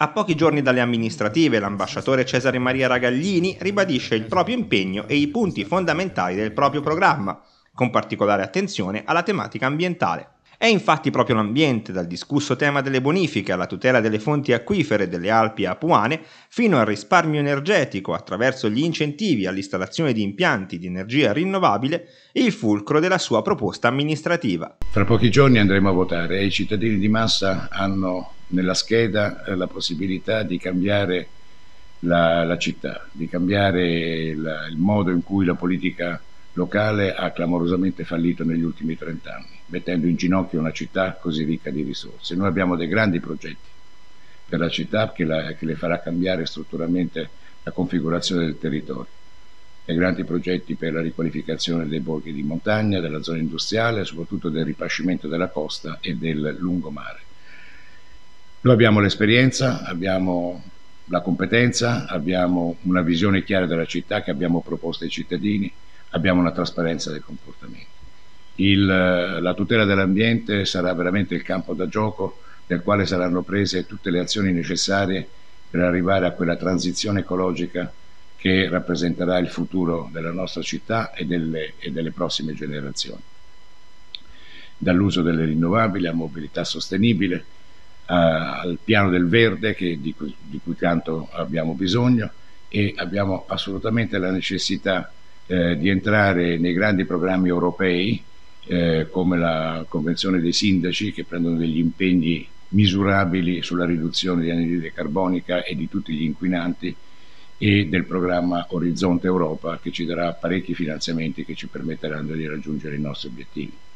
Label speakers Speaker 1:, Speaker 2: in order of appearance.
Speaker 1: A pochi giorni dalle amministrative, l'ambasciatore Cesare Maria Ragaglini ribadisce il proprio impegno e i punti fondamentali del proprio programma, con particolare attenzione alla tematica ambientale. È infatti proprio l'ambiente, dal discusso tema delle bonifiche alla tutela delle fonti acquifere delle Alpi apuane, fino al risparmio energetico attraverso gli incentivi all'installazione di impianti di energia rinnovabile, il fulcro della sua proposta amministrativa.
Speaker 2: Fra pochi giorni andremo a votare e i cittadini di Massa hanno nella scheda la possibilità di cambiare la città, di cambiare il modo in cui la politica locale ha clamorosamente fallito negli ultimi 30 anni, mettendo in ginocchio una città così ricca di risorse. Noi abbiamo dei grandi progetti per la città che le farà cambiare strutturalmente la configurazione del territorio, dei grandi progetti per la riqualificazione dei borghi di montagna, della zona industriale, soprattutto del ripascimento della costa e del lungomare. Noi abbiamo l'esperienza, abbiamo la competenza, abbiamo una visione chiara della città che abbiamo proposto ai cittadini, abbiamo una trasparenza del comportamento. La tutela dell'ambiente sarà veramente il campo da gioco nel quale saranno prese tutte le azioni necessarie per arrivare a quella transizione ecologica che rappresenterà il futuro della nostra città e delle prossime generazioni. Dall'uso delle rinnovabili a mobilità sostenibile, al piano del verde di cui tanto abbiamo bisogno, e abbiamo assolutamente la necessità di entrare nei grandi programmi europei come la Convenzione dei Sindaci, che prendono degli impegni misurabili sulla riduzione di anidride carbonica e di tutti gli inquinanti, e del programma Orizzonte Europa, che ci darà parecchi finanziamenti che ci permetteranno di raggiungere i nostri obiettivi.